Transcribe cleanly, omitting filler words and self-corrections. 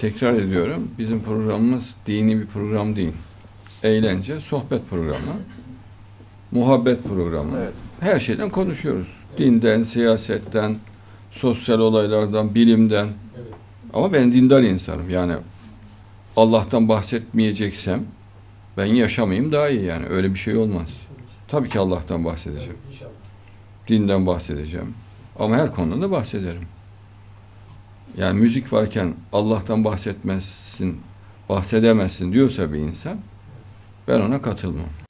Tekrar ediyorum, bizim programımız dini bir program değil. Eğlence, sohbet programı, muhabbet programı. Evet. Her şeyden konuşuyoruz. Dinden, siyasetten, sosyal olaylardan, bilimden. Evet. Ama ben dindar insanım. Yani Allah'tan bahsetmeyeceksem ben yaşamayayım daha iyi yani. Öyle bir şey olmaz. Tabii ki Allah'tan bahsedeceğim. Evet, İnşallah. Dinden bahsedeceğim. Ama her konuda da bahsederim. Yani müzik varken Allah'tan bahsedemezsin diyorsa bir insan, ben ona katılmam.